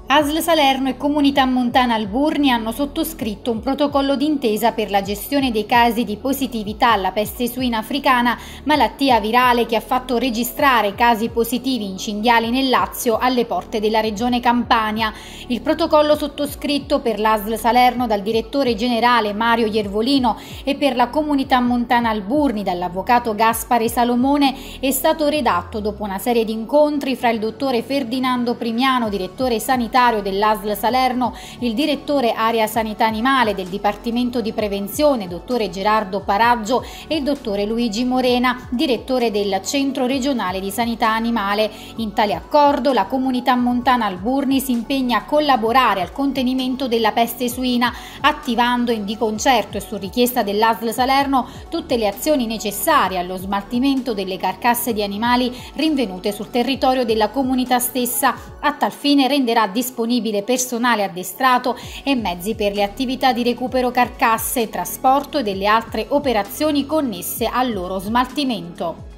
ASL Salerno e Comunità Montana Alburni hanno sottoscritto un protocollo d'intesa per la gestione dei casi di positività alla peste suina africana, malattia virale che ha fatto registrare casi positivi in cinghiali nel Lazio alle porte della regione Campania. Il protocollo sottoscritto per l'ASL Salerno dal direttore generale Mario Iervolino e per la Comunità Montana Alburni dall'avvocato Gaspare Salomone è stato redatto dopo una serie di incontri fra il dottore Ferdinando Primiano, direttore sanitario dell'ASL Salerno, il direttore area sanità animale del Dipartimento di Prevenzione, dottore Gerardo Paraggio, e il dottore Luigi Morena, direttore del Centro Regionale di Sanità Animale. In tale accordo la Comunità Montana Alburni si impegna a collaborare al contenimento della peste suina, attivando di concerto e su richiesta dell'ASL Salerno tutte le azioni necessarie allo smaltimento delle carcasse di animali rinvenute sul territorio della comunità stessa. A tal fine renderà disponibile personale addestrato e mezzi per le attività di recupero carcasse, trasporto e delle altre operazioni connesse al loro smaltimento.